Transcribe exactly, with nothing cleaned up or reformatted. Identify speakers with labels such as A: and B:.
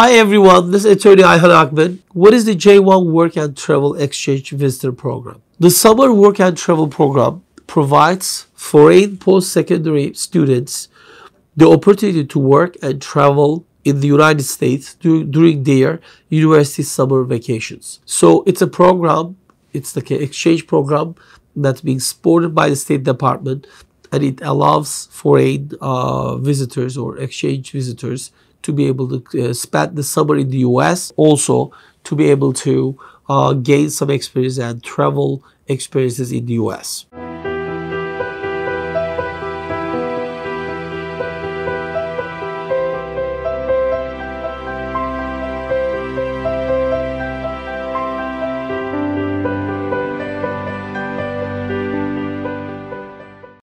A: Hi everyone, this is Attorney Ayhan Ahmed. What is the J one Work and Travel Exchange Visitor Program? The Summer Work and Travel Program provides foreign post-secondary students the opportunity to work and travel in the United States do, during their university summer vacations. So it's a program, it's like an exchange program that's being supported by the State Department, and it allows foreign uh, visitors or exchange visitors to be able to uh, spend the summer in the U S, also to be able to uh, gain some experience and travel experiences in the U S.